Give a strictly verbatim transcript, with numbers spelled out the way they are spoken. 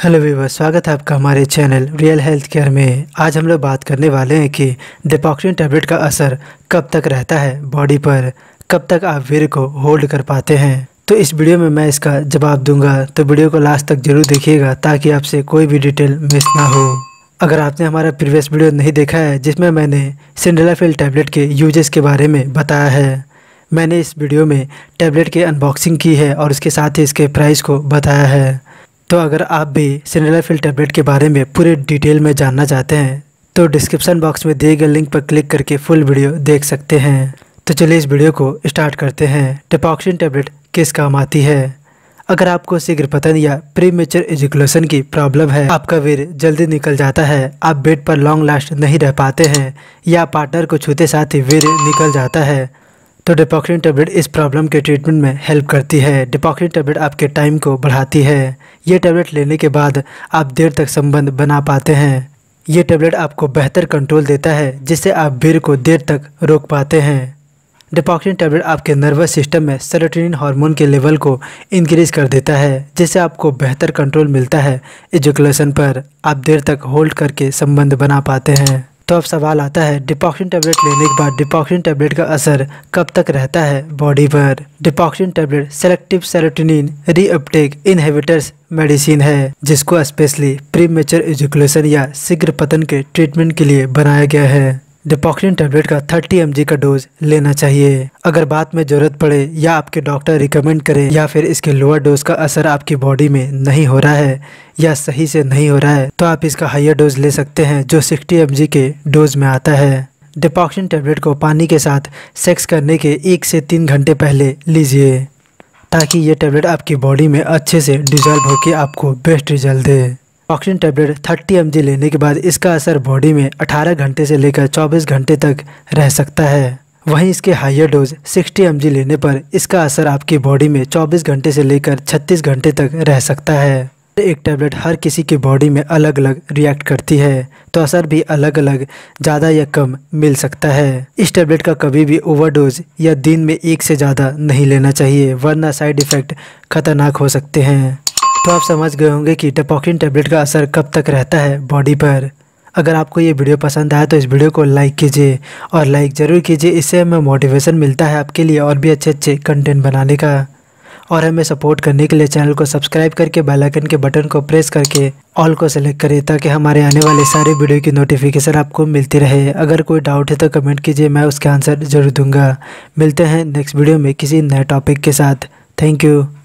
Hello viewers, स्वागत है आपका हमारे चैनल रियल हेल्थ केयर में। आज हम लोग बात करने वाले हैं कि डिपॉक्सिन टैबलेट का असर कब तक रहता है बॉडी पर, कब तक आप वीर्य को होल्ड कर पाते हैं। तो इस वीडियो में मैं इसका जवाब दूंगा, तो वीडियो को लास्ट तक जरूर देखिएगा ताकि आपसे कोई भी डिटेल मिस ना हो। अगर आपने हमारा प्रीवियस वीडियो नहीं देखा है जिसमें मैंने सिंडेलाफिल टैबलेट के यूजेस के बारे में बताया है, मैंने इस वीडियो में टैबलेट की अनबॉक्सिंग की है और उसके साथ ही इसके प्राइस को बताया है। तो अगर आप भी सिंडेलाफिल टैबलेट के बारे में पूरे डिटेल में जानना चाहते हैं तो डिस्क्रिप्शन बॉक्स में दिए गए लिंक पर क्लिक करके फुल वीडियो देख सकते हैं। तो चलिए इस वीडियो को स्टार्ट करते हैं। डिपॉक्सिन टैबलेट किस काम आती है? अगर आपको शीघ्र पतन या प्रीमेच्योर इजैकुलेशन की प्रॉब्लम है, आपका वीर्य जल्दी निकल जाता है, आप बेड पर लॉन्ग लास्ट नहीं रह पाते हैं या पार्टनर को छूते साथ ही वीर्य निकल जाता है, तो डिपॉक्सिन टैबलेट इस प्रॉब्लम के ट्रीटमेंट में हेल्प करती है। डिपॉक्सिन टैबलेट आपके टाइम को बढ़ाती है। ये टैबलेट लेने के बाद आप देर तक संबंध बना पाते हैं। ये टैबलेट आपको बेहतर कंट्रोल देता है जिससे आप वीर्य को देर तक रोक पाते हैं। डिपॉक्सिन टैबलेट आपके नर्वस सिस्टम में सेरोटोनिन हार्मोन के लेवल को इंक्रीज कर देता है जिससे आपको बेहतर कंट्रोल मिलता है इजैकुलेशन पर। आप देर तक होल्ड करके संबंध बना पाते हैं। तो अब सवाल आता है, डिपॉक्सिन टैबलेट लेने के बाद डिपॉक्सिन टैबलेट का असर कब तक रहता है बॉडी पर? Dipoxin tablet selective serotonin reuptake inhibitors medicine है जिसको स्पेशली प्रीमेच्योर इजैकुलेशन या शीघ्र पतन के ट्रीटमेंट के लिए बनाया गया है। डिपॉक्सिन टैबलेट का तीस एम जी का डोज लेना चाहिए। अगर बात में जरूरत पड़े या आपके डॉक्टर रिकमेंड करें या फिर इसके लोअर डोज का असर आपकी बॉडी में नहीं हो रहा है या सही से नहीं हो रहा है तो आप इसका हायर डोज ले सकते हैं जो साठ एम जी के डोज में आता है। डिपॉक्सिन टैबलेट को पानी के साथ सेक्स करने के एक से तीन घंटे पहले लीजिए ताकि ये टैबलेट आपकी बॉडी में अच्छे से डिजॉल्व होकर आपको बेस्ट रिजल्ट दे। डिपॉक्सिन टैबलेट तीस एम जी लेने के बाद इसका असर बॉडी में अठारह घंटे से लेकर चौबीस घंटे तक रह सकता है। वहीं इसके हायर डोज साठ एम जी लेने पर इसका असर आपकी बॉडी में चौबीस घंटे से लेकर छत्तीस घंटे तक रह सकता है। एक टैबलेट हर किसी की बॉडी में अलग अलग रिएक्ट करती है तो असर भी अलग अलग ज़्यादा या कम मिल सकता है। इस टैबलेट का कभी भी ओवरडोज या दिन में एक से ज़्यादा नहीं लेना चाहिए वरना साइड इफ़ेक्ट खतरनाक हो सकते हैं। तो आप समझ गए होंगे कि डिपॉक्सिन टैबलेट का असर कब तक रहता है बॉडी पर। अगर आपको ये वीडियो पसंद आया तो इस वीडियो को लाइक कीजिए और लाइक ज़रूर कीजिए, इससे हमें मोटिवेशन मिलता है आपके लिए और भी अच्छे अच्छे कंटेंट बनाने का। और हमें सपोर्ट करने के लिए चैनल को सब्सक्राइब करके बेल आइकन के बटन को प्रेस करके ऑल को सेलेक्ट करें ताकि हमारे आने वाले सारे वीडियो की नोटिफिकेशन आपको मिलती रहे। अगर कोई डाउट है तो कमेंट कीजिए, मैं उसका आंसर ज़रूर दूंगा। मिलते हैं नेक्स्ट वीडियो में किसी नए टॉपिक के साथ। Thank you.